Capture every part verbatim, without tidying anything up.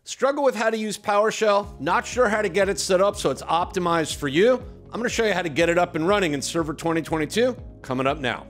Struggle with how to use PowerShell? Not sure how to get it set up so it's optimized for you? I'm going to show you how to get it up and running in Server twenty twenty-two, coming up now.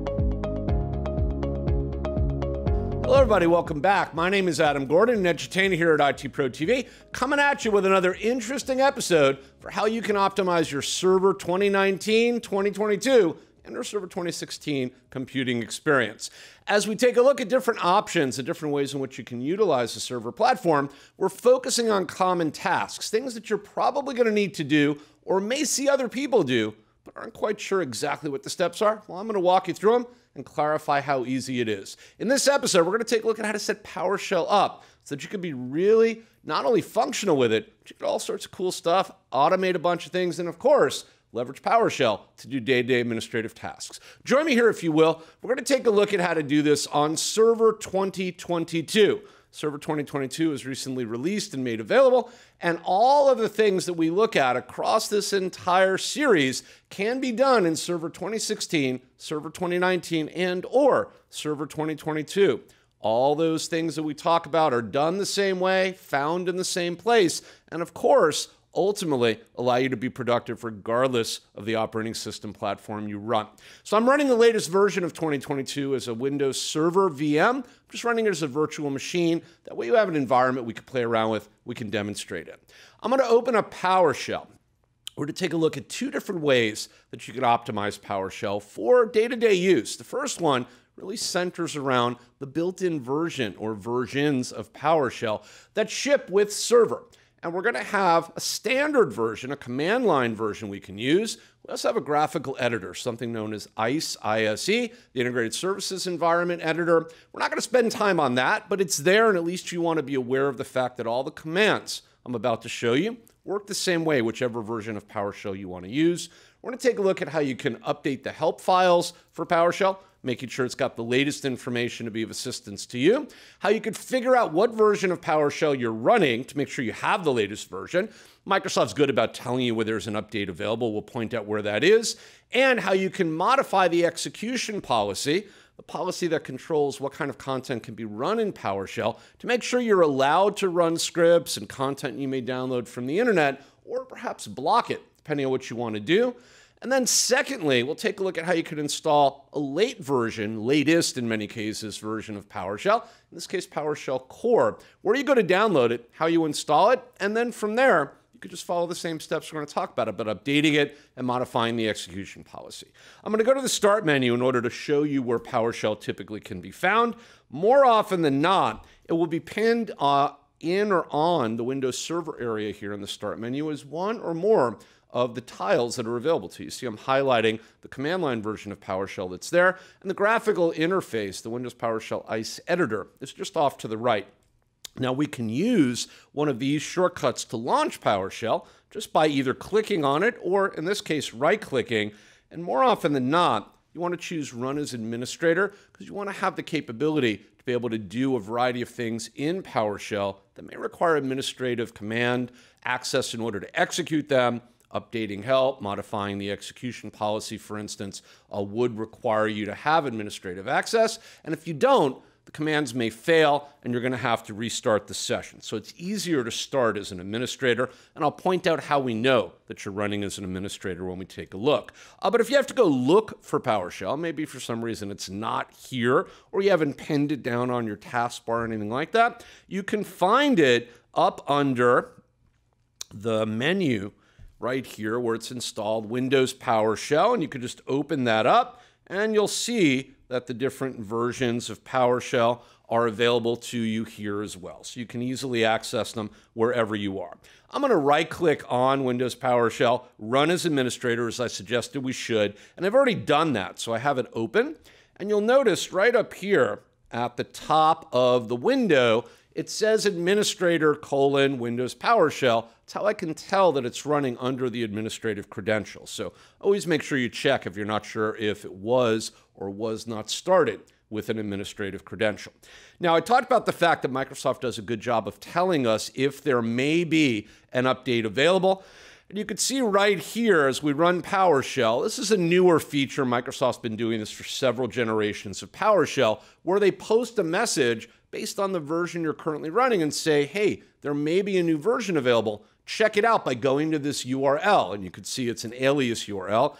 Hello everybody, welcome back. My name is Adam Gordon, an edutainer here at I T Pro T V, coming at you with another interesting episode for how you can optimize your Server twenty nineteen, twenty twenty-two, and your Server twenty sixteen computing experience. As we take a look at different options and different ways in which you can utilize the server platform, we're focusing on common tasks, things that you're probably going to need to do or may see other people do, but aren't quite sure exactly what the steps are. Well, I'm going to walk you through them and clarify how easy it is. In this episode, we're going to take a look at how to set PowerShell up so that you can be really not only functional with it, but you can do all sorts of cool stuff, automate a bunch of things, and of course, leverage PowerShell to do day-to-day administrative tasks. Join me here, if you will. We're going to take a look at how to do this on Server twenty twenty-two. Server twenty twenty-two is recently released and made available, and all of the things that we look at across this entire series can be done in Server twenty sixteen, Server twenty nineteen, and or Server twenty twenty-two. All those things that we talk about are done the same way, found in the same place, and of course, ultimately allow you to be productive regardless of the operating system platform you run. So I'm running the latest version of twenty twenty-two as a Windows Server V M. I'm just running it as a virtual machine. That way you have an environment we can play around with, we can demonstrate it. I'm going to open up PowerShell. We're going to take a look at two different ways that you can optimize PowerShell for day-to-day use. The first one really centers around the built-in version or versions of PowerShell that ship with Server. And we're going to have a standard version, a command line version we can use. We also have a graphical editor, something known as I C E, I S E, the Integrated Services Environment Editor. We're not going to spend time on that, but it's there, and at least you want to be aware of the fact that all the commands I'm about to show you work the same way, whichever version of PowerShell you want to use. We're going to take a look at how you can update the help files for PowerShell, making sure it's got the latest information to be of assistance to you, how you could figure out what version of PowerShell you're running to make sure you have the latest version. Microsoft's good about telling you whether there's an update available. We'll point out where that is, and how you can modify the execution policy, the policy that controls what kind of content can be run in PowerShell, to make sure you're allowed to run scripts and content you may download from the internet, or perhaps block it, depending on what you want to do. And then secondly, we'll take a look at how you can install a late version, latest in many cases, version of PowerShell, in this case PowerShell Core, where you go to download it, how you install it, and then from there, you could just follow the same steps we're going to talk about, about updating it and modifying the execution policy. I'm going to go to the Start menu in order to show you where PowerShell typically can be found. More often than not, it will be pinned uh, in or on the Windows Server area here in the Start menu as one or more of the tiles that are available to you. See, I'm highlighting the command line version of PowerShell that's there, and the graphical interface, the Windows PowerShell I C E editor, is just off to the right. Now, we can use one of these shortcuts to launch PowerShell just by either clicking on it or, in this case, right-clicking, and more often than not, you want to choose Run as Administrator because you want to have the capability to be able to do a variety of things in PowerShell that may require administrative command access in order to execute them. Updating help, modifying the execution policy, for instance, uh, would require you to have administrative access. And if you don't, the commands may fail and you're going to have to restart the session. So it's easier to start as an administrator. And I'll point out how we know that you're running as an administrator when we take a look. Uh, but if you have to go look for PowerShell, maybe for some reason it's not here, or you haven't pinned it down on your taskbar or anything like that, you can find it up under the menu right here where it's installed, Windows PowerShell, and you can just open that up and you'll see that the different versions of PowerShell are available to you here as well. So you can easily access them wherever you are. I'm going to right-click on Windows PowerShell, run as administrator as I suggested we should, and I've already done that. So I have it open, and you'll notice right up here at the top of the window, it says administrator colon Windows PowerShell. That's how I can tell that it's running under the administrative credentials. So always make sure you check if you're not sure if it was or was not started with an administrative credential. Now, I talked about the fact that Microsoft does a good job of telling us if there may be an update available. And you can see right here as we run PowerShell, this is a newer feature. Microsoft's been doing this for several generations of PowerShell, where they post a message based on the version you're currently running and say, hey, there may be a new version available. Check it out by going to this U R L. And you can see it's an alias U R L,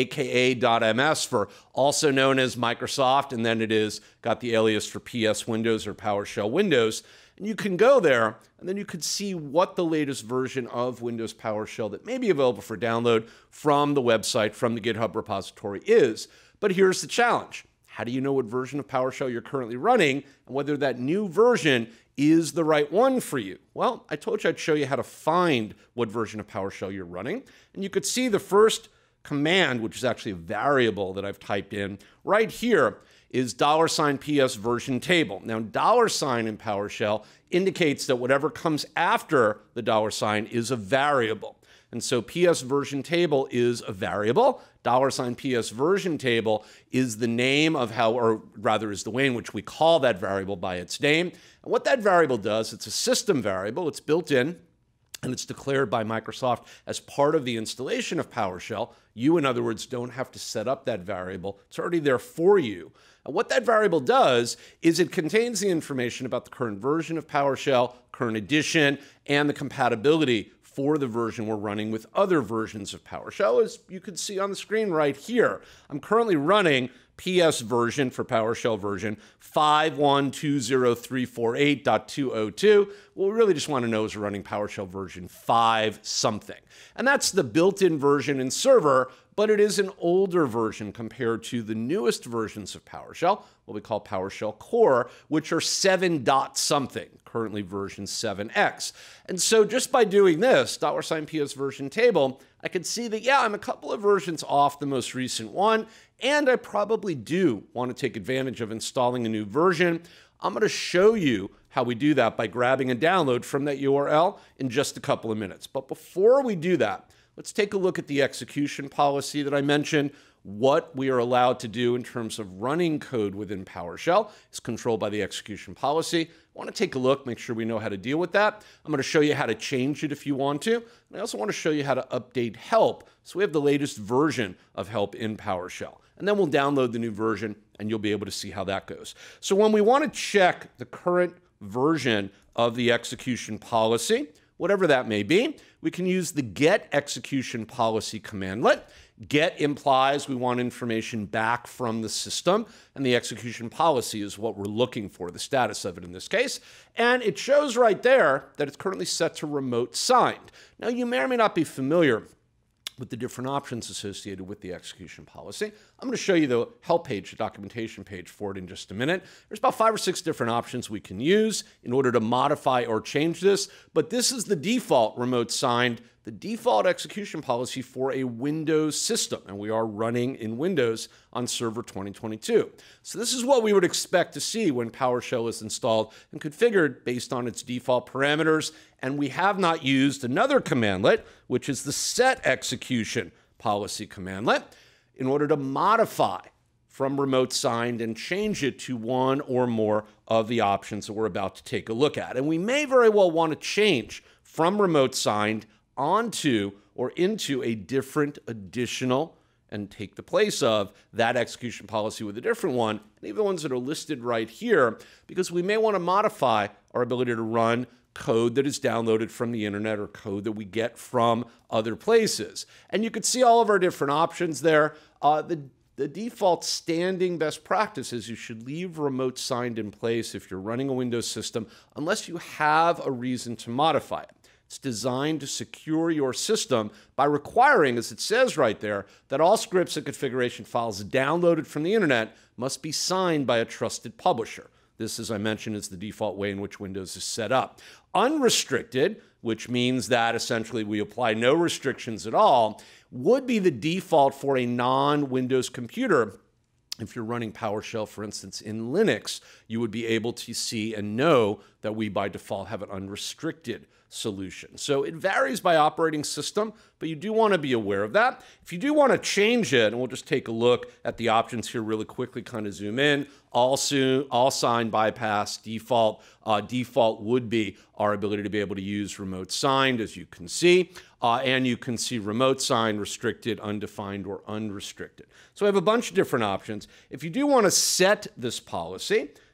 aka.ms for also known as Microsoft. And then it is got the alias for P S Windows or PowerShell Windows. And you can go there, and then you could see what the latest version of Windows PowerShell that may be available for download from the website, from the GitHub repository is. But here's the challenge. How do you know what version of PowerShell you're currently running and whether that new version is the right one for you? Well, I told you I'd show you how to find what version of PowerShell you're running. And you could see the first command, which is actually a variable that I've typed in right here, is dollar sign ps version table. Now, dollar sign in PowerShell indicates that whatever comes after the dollar sign is a variable. And so ps version table is a variable. Dollar sign ps version table is the name of how, or rather is the way in which we call that variable by its name. And what that variable does, it's a system variable, it's built in, and it's declared by Microsoft as part of the installation of PowerShell. You, in other words, don't have to set up that variable. It's already there for you. And what that variable does is it contains the information about the current version of PowerShell, current edition, and the compatibility for the version we're running with other versions of PowerShell, as you can see on the screen right here. I'm currently running P S version for PowerShell version five one two zero three four eight point two oh two. What we really just want to know is we're running PowerShell version five something. And that's the built-in version in server, but it is an older version compared to the newest versions of PowerShell, what we call PowerShell Core, which are seven dot something, currently version seven X. And so just by doing this, dollar sign ps version table, I could see that, yeah, I'm a couple of versions off the most recent one, and I probably do want to take advantage of installing a new version. I'm going to show you how we do that by grabbing a download from that U R L in just a couple of minutes. But before we do that, let's take a look at the execution policy that I mentioned. What we are allowed to do in terms of running code within PowerShell is controlled by the execution policy. I want to take a look, make sure we know how to deal with that. I'm going to show you how to change it if you want to. And I also want to show you how to update help, so we have the latest version of help in PowerShell. And then we'll download the new version, and you'll be able to see how that goes. So when we want to check the current version of the execution policy, whatever that may be, we can use the get execution policy commandlet. Get implies we want information back from the system, and the execution policy is what we're looking for, the status of it in this case. And it shows right there that it's currently set to remote signed. Now, you may or may not be familiar with the different options associated with the execution policy. I'm going to show you the help page, the documentation page for it in just a minute. There's about five or six different options we can use in order to modify or change this, but this is the default remote signed, the default execution policy for a Windows system, and we are running in Windows on Server twenty twenty-two. So this is what we would expect to see when PowerShell is installed and configured based on its default parameters, and we have not used another commandlet, which is the set execution policy commandlet, in order to modify from remote signed and change it to one or more of the options that we're about to take a look at. And we may very well want to change from remote signed onto or into a different additional and take the place of that execution policy with a different one, and even the ones that are listed right here, because we may want to modify our ability to run code that is downloaded from the internet or code that we get from other places. And you can see all of our different options there. Uh, the, the default standing best practice is you should leave remote signed in place if you're running a Windows system, unless you have a reason to modify it. It's designed to secure your system by requiring, as it says right there, that all scripts and configuration files downloaded from the internet must be signed by a trusted publisher. This, as I mentioned, is the default way in which Windows is set up. Unrestricted, which means that essentially we apply no restrictions at all, would be the default for a non-Windows computer. If you're running PowerShell, for instance, in Linux, you would be able to see and know that we, by default, have an unrestricted solution. So it varies by operating system, but you do want to be aware of that. If you do want to change it, and we'll just take a look at the options here really quickly, kind of zoom in, all, soon, all sign bypass, default. Uh, default would be our ability to be able to use remote signed, as you can see, uh, and you can see remote signed, restricted, undefined, or unrestricted. So we have a bunch of different options. If you do want to set this policy,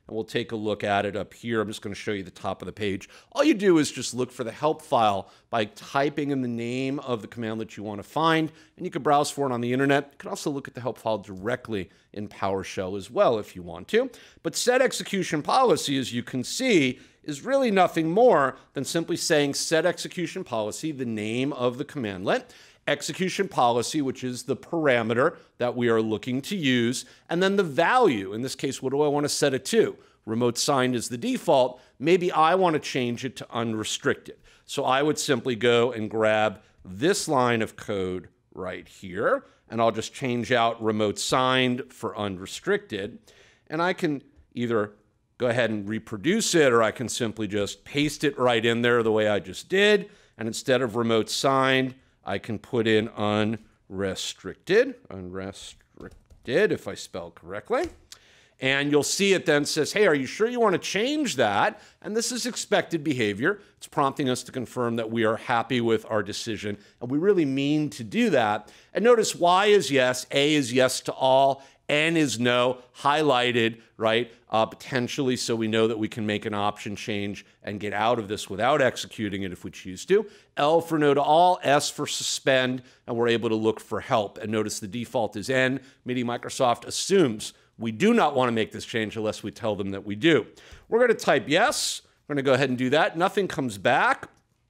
and we'll take a look at it up here. I'm just going to show you the top of the page. All you do is just look for the help file by typing in the name of the command that you want to find, and you can browse for it on the internet. You can also look at the help file directly in PowerShell as well if you want to. But set execution policy, as you can see, is really nothing more than simply saying set execution policy, the name of the commandlet, execution policy, which is the parameter that we are looking to use, and then the value. In this case, what do I want to set it to? Remote signed is the default. Maybe I want to change it to unrestricted. So I would simply go and grab this line of code right here, and I'll just change out remote signed for unrestricted. And I can either go ahead and reproduce it, or I can simply just paste it right in there the way I just did. And instead of remote signed, I can put in unrestricted, unrestricted, if I spell correctly. And you'll see it then says, hey, are you sure you want to change that? And this is expected behavior. It's prompting us to confirm that we are happy with our decision, and we really mean to do that. And notice Y is yes, A is yes to all, N is no, highlighted, right, uh, potentially, so we know that we can make an option change and get out of this without executing it if we choose to. L for no to all, S for suspend, and we're able to look for help. And notice the default is N, meaning Microsoft assumes we do not want to make this change unless we tell them that we do. We're going to type yes. We're going to go ahead and do that. Nothing comes back.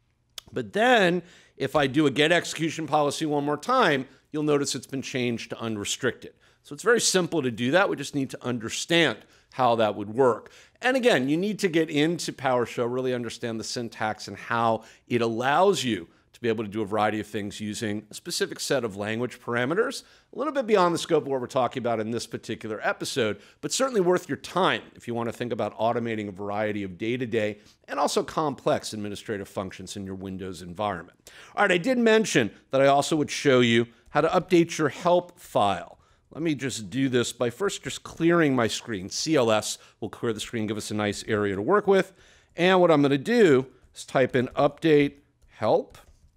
But then if I do a get execution policy one more time, you'll notice it's been changed to unrestricted. So it's very simple to do that. We just need to understand how that would work. And again, you need to get into PowerShell, really understand the syntax and how it allows you to be able to do a variety of things using a specific set of language parameters, a little bit beyond the scope of what we're talking about in this particular episode, but certainly worth your time if you want to think about automating a variety of day-to-day and also complex administrative functions in your Windows environment. All right, I did mention that I also would show you how to update your help file. Let me just do this by first just clearing my screen. C L S will clear the screen, give us a nice area to work with. And what I'm going to do is type in update help.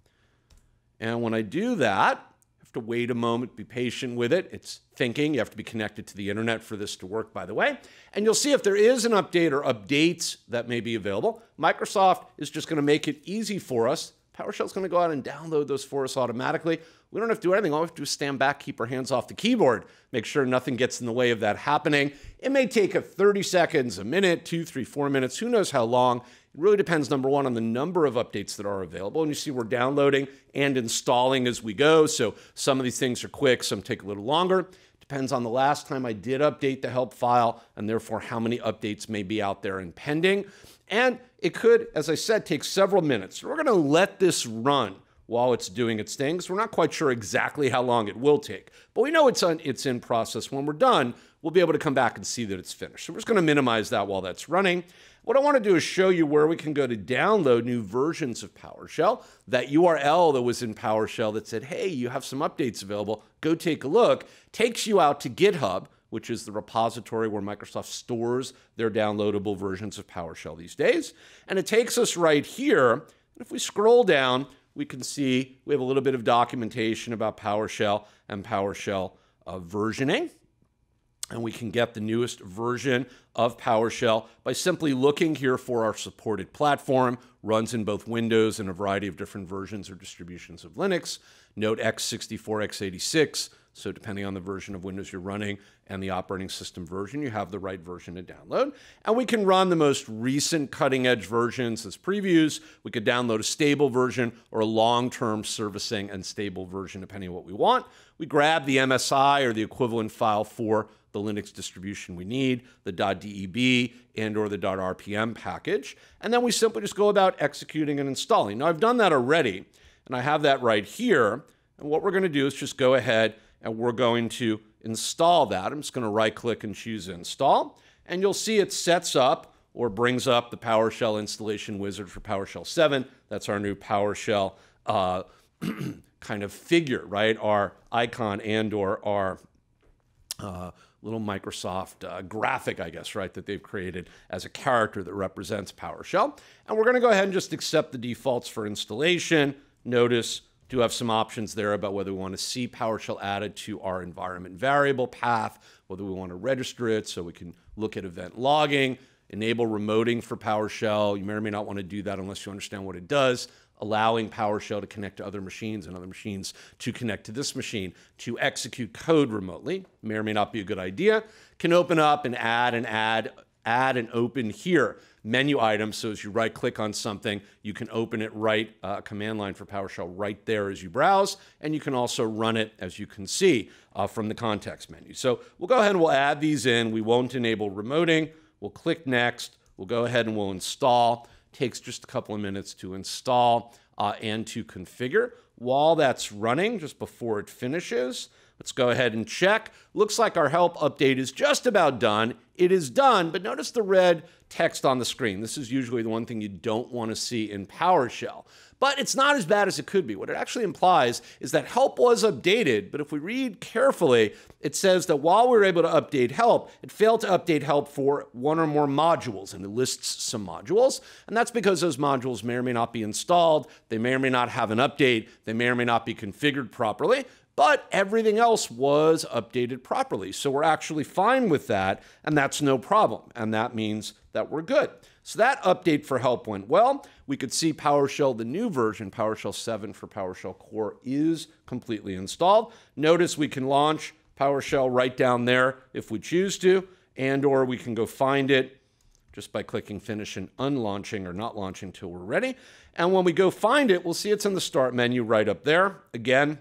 And when I do that, I have to wait a moment, be patient with it. It's thinking. You have to be connected to the internet for this to work, by the way. And you'll see if there is an update or updates that may be available. Microsoft is just going to make it easy for us. PowerShell is going to go out and download those for us automatically. We don't have to do anything. All we have to do is stand back, keep our hands off the keyboard, make sure nothing gets in the way of that happening. It may take a thirty seconds, a minute, two, three, four minutes, who knows how long. It really depends, number one, on the number of updates that are available. And you see we're downloading and installing as we go. So some of these things are quick, some take a little longer. Depends on the last time I did update the help file, and therefore how many updates may be out there and pending. And it could, as I said, take several minutes. We're going to let this run while it's doing its things. We're not quite sure exactly how long it will take, but we know it's, on, it's in process. When we're done, we'll be able to come back and see that it's finished. So we're just going to minimize that while that's running. What I want to do is show you where we can go to download new versions of PowerShell. That U R L that was in PowerShell that said, hey, you have some updates available, go take a look, takes you out to GitHub, which is the repository where Microsoft stores their downloadable versions of PowerShell these days. And it takes us right here. And if we scroll down, we can see we have a little bit of documentation about PowerShell and PowerShell uh, versioning. And we can get the newest version of PowerShell by simply looking here for our supported platform. Runs in both Windows and a variety of different versions or distributions of Linux. Note x sixty-four, x eighty-six. So depending on the version of Windows you're running and the operating system version, you have the right version to download. And we can run the most recent cutting edge versions as previews. We could download a stable version or a long-term servicing and stable version, depending on what we want. We grab the M S I or the equivalent file for the Linux distribution we need, the .deb and or the .rpm package. And then we simply just go about executing and installing. Now I've done that already, and I have that right here. And what we're going to do is just go ahead and we're going to install that. I'm just going to right click and choose install. And you'll see it sets up or brings up the PowerShell installation wizard for PowerShell seven. That's our new PowerShell uh, kind of figure, right? Our icon and or our uh, little Microsoft uh, graphic, I guess, right, that they've created as a character that represents PowerShell. And we're going to go ahead and just accept the defaults for installation. Notice Do have some options there about whether we want to see PowerShell added to our environment variable path, whether we want to register it so we can look at event logging, enable remoting for PowerShell. You may or may not want to do that unless you understand what it does, allowing PowerShell to connect to other machines and other machines to connect to this machine to execute code remotely. May or may not be a good idea. Can open up and add and add, add and open here. Menu items, so as you right click on something, you can open it right, uh, command line for PowerShell right there as you browse, and you can also run it, as you can see, uh, from the context menu. So we'll go ahead and we'll add these in. We won't enable remoting. We'll click next. We'll go ahead and we'll install. Takes just a couple of minutes to install uh, and to configure. While that's running, just before it finishes, let's go ahead and check. Looks like our help update is just about done. It is done, but notice the red text on the screen. This is usually the one thing you don't want to see in PowerShell. But it's not as bad as it could be. What it actually implies is that help was updated, but if we read carefully, it says that while we were able to update help, it failed to update help for one or more modules, and it lists some modules. And that's because those modules may or may not be installed, they may or may not have an update, they may or may not be configured properly, but everything else was updated properly. So we're actually fine with that, and that's no problem. And that means that we're good. So that update for help went well. We could see PowerShell, the new version, PowerShell seven for PowerShell Core, is completely installed. Notice we can launch PowerShell right down there if we choose to, and or we can go find it just by clicking finish and unlaunching or not launching until we're ready. And when we go find it, we'll see it's in the start menu right up there. Again,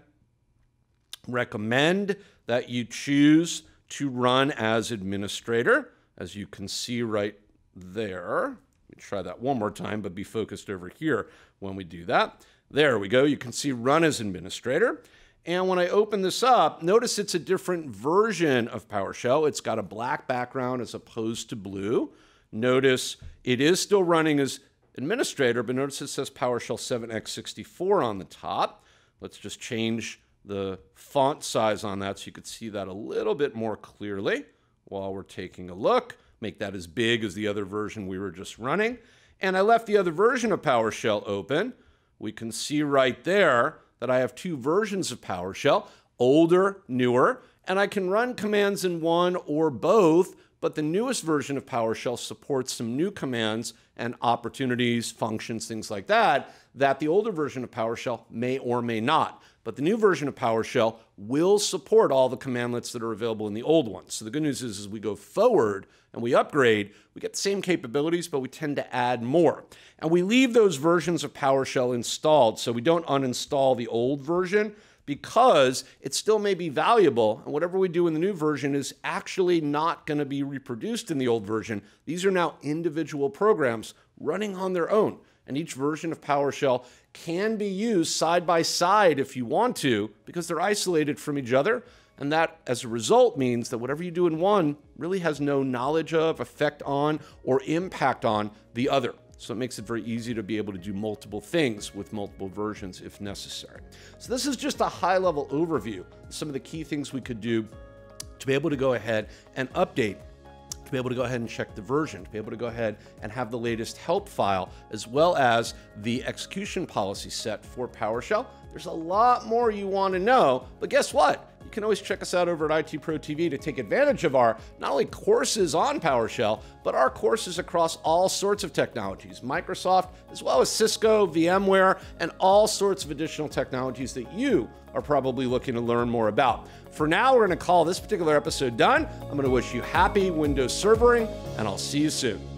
recommend that you choose to run as administrator, as you can see right there. Let me try that one more time, but be focused over here when we do that. There we go. You can see run as administrator. And when I open this up, notice it's a different version of PowerShell. It's got a black background as opposed to blue. Notice it is still running as administrator, but notice it says PowerShell seven by sixty-four on the top. Let's just change the font size on that so you could see that a little bit more clearly while we're taking a look. Make that as big as the other version we were just running. And I left the other version of PowerShell open. We can see right there that I have two versions of PowerShell, older, newer, and I can run commands in one or both, but the newest version of PowerShell supports some new commands and opportunities, functions, things like that, that the older version of PowerShell may or may not. But the new version of PowerShell will support all the commandlets that are available in the old ones. So the good news is, as we go forward and we upgrade, we get the same capabilities, but we tend to add more. And we leave those versions of PowerShell installed, so we don't uninstall the old version, because it still may be valuable, and whatever we do in the new version is actually not going to be reproduced in the old version. These are now individual programs running on their own, and each version of PowerShell can be used side by side if you want to, because they're isolated from each other, and that, as a result, means that whatever you do in one really has no knowledge of, effect on, or impact on the other. So it makes it very easy to be able to do multiple things with multiple versions if necessary. So this is just a high-level overview of some of the key things we could do to be able to go ahead and update, to be able to go ahead and check the version, to be able to go ahead and have the latest help file, as well as the execution policy set for PowerShell. There's a lot more you want to know, but guess what? You can always check us out over at I T Pro T V to take advantage of our not only courses on PowerShell, but our courses across all sorts of technologies, Microsoft, as well as Cisco, VMware, and all sorts of additional technologies that you are probably looking to learn more about. For now, we're going to call this particular episode done. I'm going to wish you happy Windows servering, and I'll see you soon.